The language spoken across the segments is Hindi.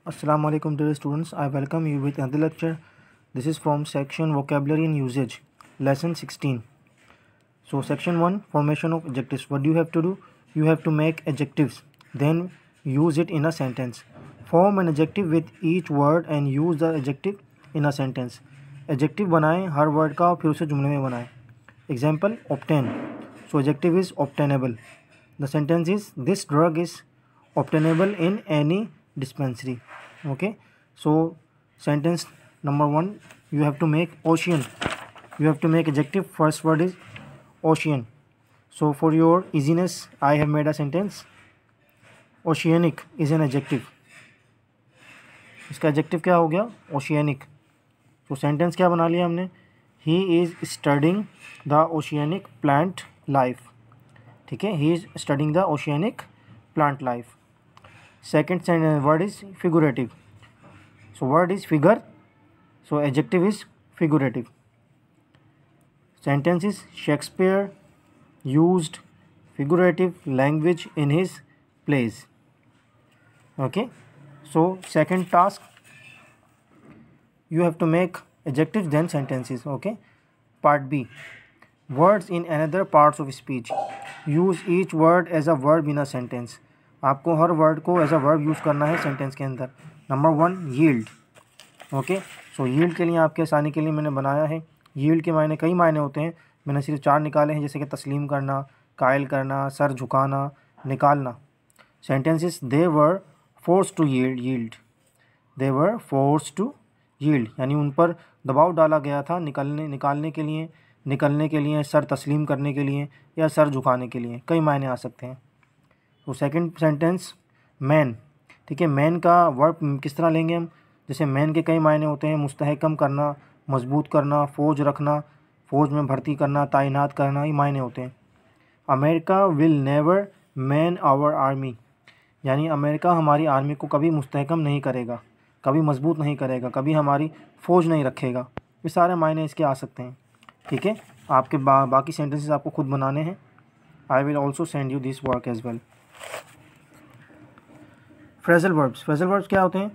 Assalamu alaikum dear students. I welcome you with another lecture. This is from section vocabulary and usage, lesson 16. So section 1, formation of adjectives. What do you have to do? You have to make adjectives, then use it in a sentence. Form an adjective with each word and use the adjective in a sentence. Adjective बनाएं हर word का, फिर उसे जुमले में बनाएं. Example, obtain. So adjective is obtainable. The sentence is, this drug is obtainable in any dispensary. Okay, so sentence number 1, you have to make ocean. You have to make adjective. First word is ocean. So for your easiness, I have made a sentence. Oceanic is an adjective. इसका adjective क्या हो गया? Oceanic. तो sentence क्या बना लिया हमने? He is studying the oceanic plant life. ठीक है, he is studying the oceanic plant life. Second word is figurative. So word is figure. So adjective is figurative. Sentence is, Shakespeare used figurative language in his plays. Okay. So second task, you have to make adjectives then sentences. Okay. Part B, words in another parts of speech. Use each word as a verb in a sentence. आपको हर वर्ड को एज अ वर्ब यूज़ करना है सेंटेंस के अंदर. Number 1, yield. Okay, so yield के लिए आपके आसानी के लिए मैंने बनाया है. यील्ड के मायने कई मायने होते हैं, मैंने सिर्फ 4 निकाले हैं, जैसे कि तस्लीम करना, कायल करना, सर झुकाना, निकालना. Sentences, they were force to yield. They were force to yield यानी उन पर दबाव डाला गया था निकालने के लिए, सर तस्लीम करने के लिए या सर झुकाने के लिए. कई मायने आ सकते हैं. तो सेकंड सेंटेंस, मैन. ठीक है, मैन का वर्ब किस तरह लेंगे हम? जैसे मैन के कई मायने होते हैं, मुस्तहकम करना, मजबूत करना, फ़ौज रखना, फ़ौज में भर्ती करना, तैनात करना, ये मायने होते हैं. America will never man our army यानी अमेरिका हमारी आर्मी को कभी मुस्तहकम नहीं करेगा, कभी मजबूत नहीं करेगा, कभी हमारी फ़ौज नहीं रखेगा. ये सारे मायने इसके आ सकते हैं. ठीक है, आपके बाकी सेंटेंसेस आपको खुद बनाने हैं. I will also send you this work as well. Phrasal verbs. Phrasal verbs क्या होते हैं?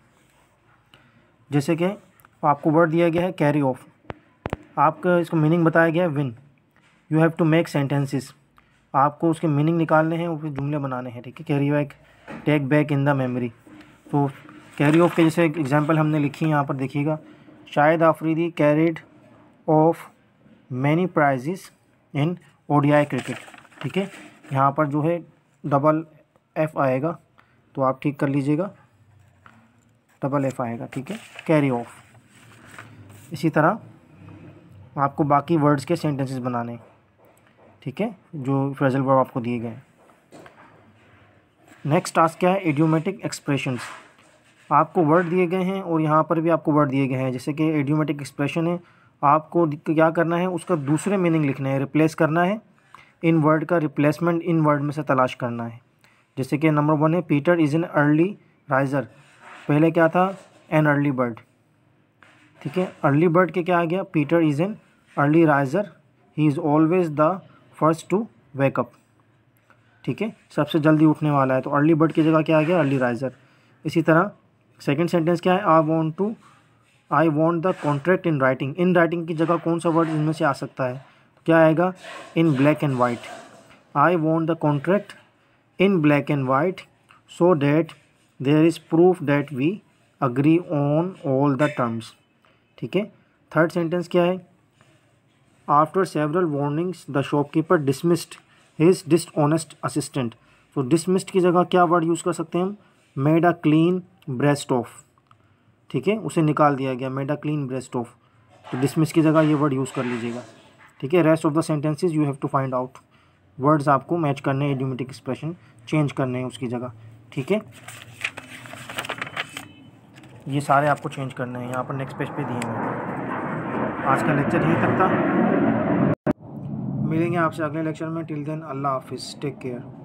जैसे कि आपको वर्ड दिया गया है कैरी ऑफ, आपका इसको मीनिंग बताया गया है win. You have to make sentences. आपको उसके मीनिंग निकालने हैं और फिर जुमले बनाने हैं. ठीक है, carry back, take back in the memory. तो कैरी ऑफ के जैसे एग्जांपल हमने लिखी है यहाँ पर देखिएगा. Shahid Afridi carried off many prizes in ODI cricket. ठीक है, यहाँ पर जो है डबल एफ आएगा, तो आप ठीक कर लीजिएगा, डबल एफ आएगा. ठीक है, कैरी ऑफ. इसी तरह आपको बाकी वर्ड्स के सेंटेंसेस बनाने. ठीक है, जो फ्रेजल वर्ब आपको दिए गए. नेक्स्ट टास्क क्या है? Idiomatic expressions. आपको वर्ड दिए गए हैं और यहाँ पर भी आपको वर्ड दिए गए हैं. जैसे कि इडियोमेटिक एक्सप्रेशन है, आपको क्या करना है? उसका दूसरे मीनिंग लिखना है, रिप्लेस करना है. इन वर्ड का रिप्लेसमेंट इन वर्ड में से तलाश करना है. जैसे कि नंबर 1 है, Peter is an early riser. पहले क्या था? An early bird. ठीक है, अर्ली बर्ड के क्या आ गया? Peter is an early riser, he is always the first to wake up. ठीक है, सबसे जल्दी उठने वाला है, तो अर्ली बर्ड की जगह क्या आ गया? Early riser. इसी तरह सेकेंड सेंटेंस क्या है? I want the contract in writing. In writing की जगह कौन सा वर्ड इनमें से आ सकता है? क्या आएगा? In black and white. I want the contract in black and white so that there is proof that we agree on all the terms. ठीक है. थर्ड सेंटेंस क्या है? After several warnings the shopkeeper dismissed his dishonest assistant. तो डिसमिस्ड की जगह क्या वर्ड यूज़ कर सकते हैं हम? Made a clean breast of. ठीक है, उसे निकाल दिया गया, made a clean breast of. तो डिसमिस की जगह ये वर्ड यूज़ कर लीजिएगा. ठीक है, rest of the sentences you have to find out. Words आपको मैच करने हैं, इडियोमेटिक एक्सप्रेशन चेंज करने हैं उसकी जगह. ठीक है, ये सारे आपको चेंज करने हैं. यहाँ पर नेक्स्ट पेज पे दिए हैं. आज का लेक्चर यहीं तक था. मिलेंगे आपसे अगले लेक्चर में. टिल देन, अल्लाह हाफिज़, टेक केयर.